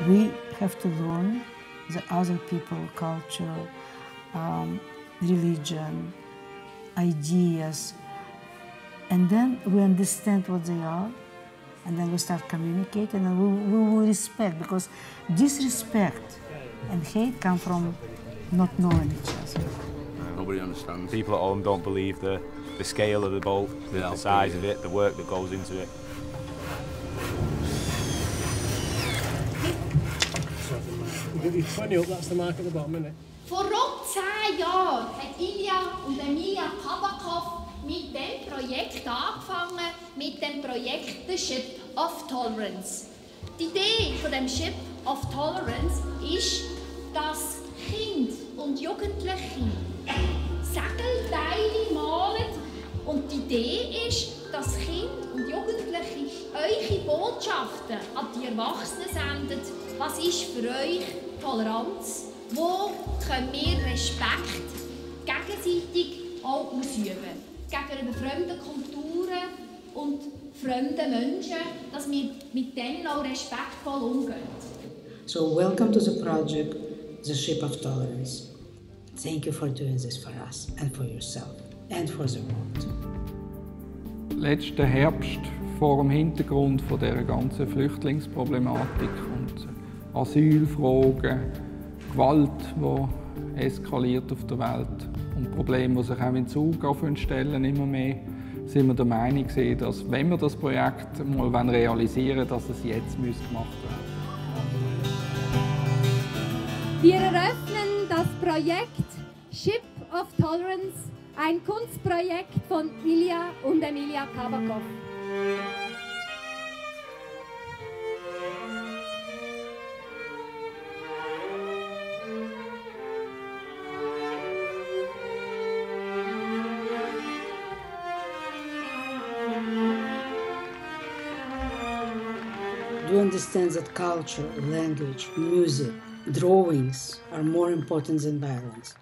We have to learn the other people, culture, religion, ideas, and then we understand what they are, and then we start communicating, and we will respect, because disrespect and hate come from not knowing each other. Nobody understands. People at home don't believe the scale of the boat, the size of it, the work that goes into it. You've 20 up, that's the mark at the bottom, isn't it? Vor rund 10 Jahren hat Ilja und Emilia Kabakov mit dem Projekt angefangen, mit dem Projekt The Ship of Tolerance. Die Idee von dem Ship of Tolerance ist, dass Kinder und Jugendliche Segelteile malen, und die Idee ist, dass Kinder und Jugendliche eure Botschaften an die Erwachsenen senden. Was ist für euch Toleranz? Wo können wir Respekt gegenseitig auch ausüben? Gegenüber fremden Kulturen und fremden Menschen, dass wir mit denen auch respektvoll umgehen. So welcome to the project, The Ship of Tolerance. Thank you for doing this for us and for yourself and for the world. Letzten Herbst vor dem Hintergrund von der ganzen Flüchtlingsproblematik und Asylfragen, Gewalt, die eskaliert auf der Welt, und Probleme, die sich auch in Zukunft stellen, immer mehr, sind wir der Meinung, dass, wenn wir das Projekt mal realisieren wollen, dass es jetzt gemacht werden muss. Wir eröffnen das Projekt Ship of Tolerance, ein Kunstprojekt von Ilja und Emilia Kabakov. Do you understand that culture, language, music, drawings are more important than violence?